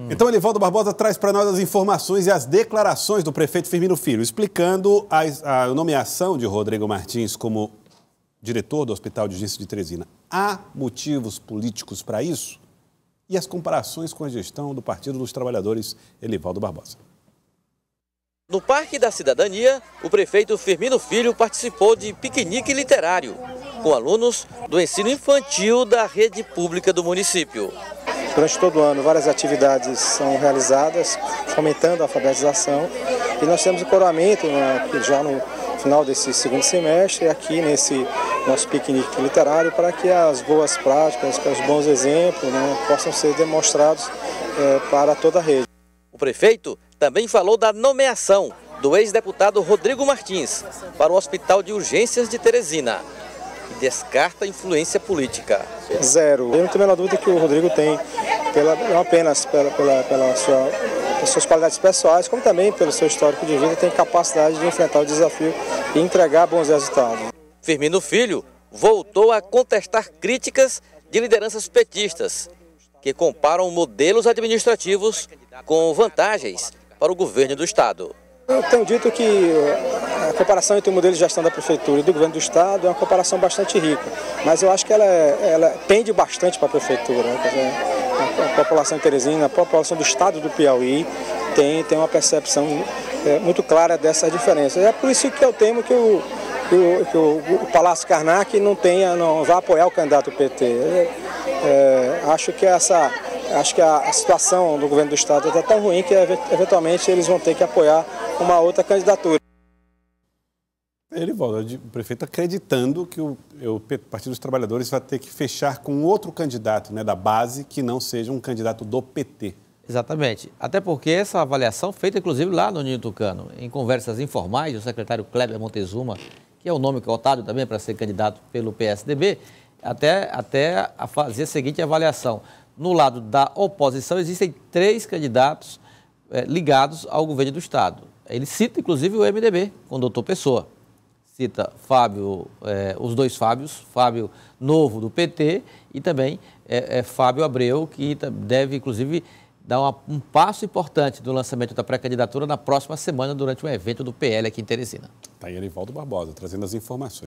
Então, Elivaldo Barbosa traz para nós as informações e as declarações do prefeito Firmino Filho, explicando a nomeação de Rodrigo Martins como diretor do Hospital de Urgência de Teresina. Há motivos políticos para isso? E as comparações com a gestão do Partido dos Trabalhadores, Elivaldo Barbosa. No Parque da Cidadania, o prefeito Firmino Filho participou de piquenique literário com alunos do ensino infantil da rede pública do município. Durante todo o ano, várias atividades são realizadas, fomentando a alfabetização. E nós temos o coroamento já no final desse segundo semestre, aqui nesse nosso piquenique literário, para que as boas práticas, que os bons exemplos possam ser demonstrados para toda a rede. O prefeito também falou da nomeação do ex-deputado Rodrigo Martins para o Hospital de Urgências de Teresina e descarta a influência política. Zero. Eu não tenho a menor dúvida que o Rodrigo tem, não apenas pelas suas qualidades pessoais, como também pelo seu histórico de vida, tem capacidade de enfrentar o desafio e entregar bons resultados. Firmino Filho voltou a contestar críticas de lideranças petistas, que comparam modelos administrativos com vantagens para o governo do Estado. Eu tenho dito que a comparação entre o modelo de gestão da Prefeitura e do governo do Estado é uma comparação bastante rica, mas eu acho que ela pende bastante para a Prefeitura. A população de Teresina, a população do Estado do Piauí tem uma percepção muito clara dessas diferenças. É por isso que eu temo que o Palácio Karnak não vá apoiar o candidato do PT. Acho que a situação do governo do Estado está tão ruim que eventualmente eles vão ter que apoiar uma outra candidatura. Elivaldo, o prefeito acreditando que o Partido dos Trabalhadores vai ter que fechar com outro candidato da base que não seja um candidato do PT. Exatamente. Até porque essa avaliação feita, inclusive, lá no Ninho Tucano, em conversas informais, o secretário Kleber Montezuma, que é o nome cotado também para ser candidato pelo PSDB, até fazer a seguinte avaliação. No lado da oposição, existem 3 candidatos ligados ao governo do Estado. Ele cita, inclusive, o MDB, com o doutor Pessoa. Cita os dois Fábios, Fábio Novo, do PT, e também Fábio Abreu, que deve, inclusive, dar um passo importante do lançamento da pré-candidatura na próxima semana, durante um evento do PL aqui em Teresina. Está aí Elivaldo Barbosa, trazendo as informações.